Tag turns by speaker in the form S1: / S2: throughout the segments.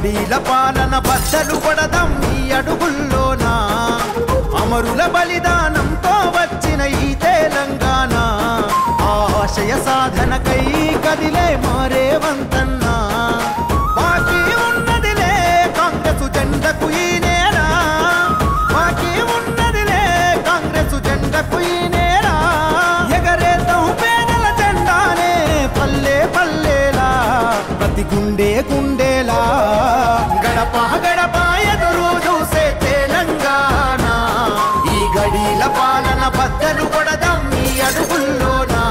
S1: గడీల పాలన బద్దలు కొడదాం ఈ అడుగుల్లోనా అమరుల బలిదానంతో వచ్చిన ఈ తెలంగాణ ఆశయ సాధనకై కదిలే మారే వంతన్నా బాకీ ఉన్నదిలే కాంగ్రెసు జెండకు ఈ నేర బాకీ ఉన్నదిలే కాంగ్రెసు జెండకు ఈ నేర ఎగరేద్దాం పేదల జెండానే పల్లె పల్లెలా ప్రతి గుండె గుండెలా గడప గడప ఎదురు చూసే తెలంగాణ ఈ గడీల పాలన బద్దలు కొడదాం ఈ అడుగుల్లోనా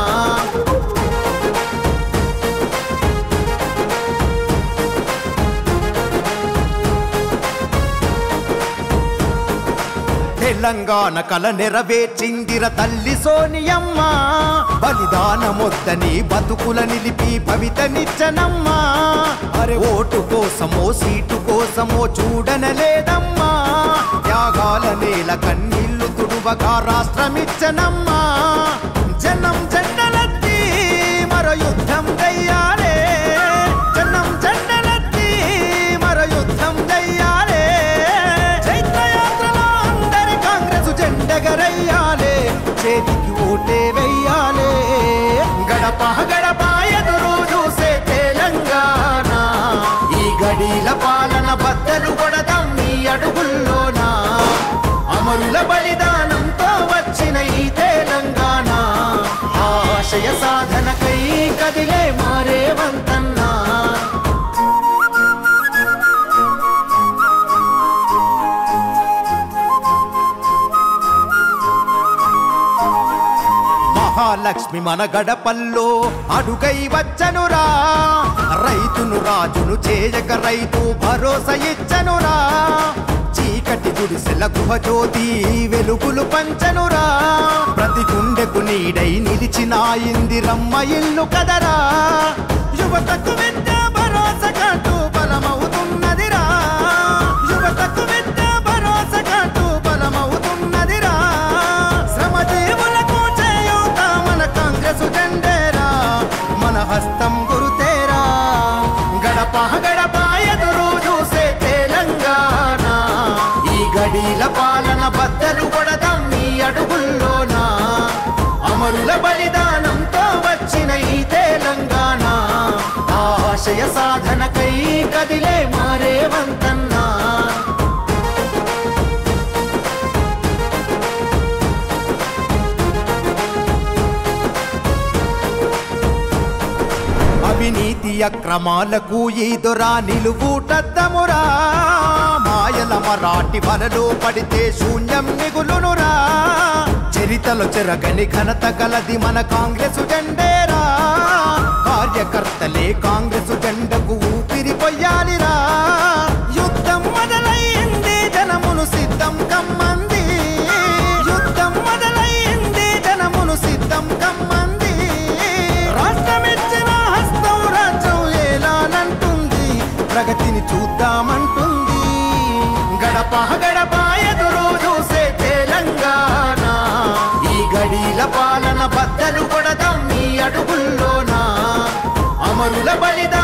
S1: తెలంగాణ కల నెరవేర్చిందిర తల్లి సోనియమ్మ బలిదానమొద్దని బతుకుల నిలిపి భవితనిచ్చనమ్మా అరే ఓటు కోసమో సీటు కోసమో చూడనలేదమ్మా త్యాగాల నేల కన్నీళ్లు తుడువగా రాష్ట్రమిచ్చనమ్మా జనం జెండలెత్తి మరో యుద్ధం చెయ్యాలే జనం జెండలెత్తి మరో యుద్ధం చెయ్యాలే చైత్రయాత్రలో అందరి కాంగ్రెసు జెండెగరయ్యాలే చేతికి ఓటే వెయ్యాలే గడప గడప ఎదురు చూసే తెలంగాణ ఈ గడీల పాలన బద్దలు కొడదాం ఈ అడుగుల్లోనా అమరుల బలిదానంతో వచ్చిన ఈ తెలంగాణ ఆశయ సాధనకై కదిలే మారే వంతన్నా మహాలక్ష్మి మన గడపల్లో అడుగై వచ్చనురా రైతును రాజును చేయక రైతు భరోసా ఇచ్చనురా చీకటి గుడిసెల గుహజ్యోతి వెలుగులు పంచనురా ప్రతి గుండెకు నీడై నిలిచిన ఇందిరమ్మ ఇల్లు కదరా యువతకు విద్య భరోసా కాటు బలమవుతున్నదిరా యువతకు విద్య భరోసా కాటు బలమవుతున్నదిరా శ్రమజీవులకు చేయూత మన కాంగ్రెసు జెండేరా మన హస్తం గురుతేరా గడప గడప ఎదురు చూసే తెలంగాణ ఈ గడీల పాలన బద్దలు కొడదాం ఈ అడుగుల్లోనా అమరుల బలిదానంతో వచ్చిన ఈ తెలంగాణ ఆశయ సాధనకై కదిలే మారే వంతన్నా అవినీతి అక్రమాలకు ఈ దొర నిలువుటద్దమురా మాయల మరాఠి వలలో పడితే శూన్యం మిగులునురా చరితలో చెరగని ఘనత కలది మన కాంగ్రెసు జెండేరా కార్యకర్తలే కాంగ్రెసు జెండకు ఊపిరి పొయ్యాలిరా యుద్ధం మొదలైంది జనమును సిద్ధం కమ్మంది యుద్ధం మొదలైంది జనమును సిద్ధం కమ్మంది రాష్ట్రమిచ్చిన హస్తం రాజ్యం ఏలానంటుంది ప్రగతిని చూద్దామంటుంది గడప గడప ఎదురు చూసే తెలంగాణ ఈ గడీల పాలన బద్దలు కొడదాం ఈ అడుగుల్లోనా అమరుల బలిదా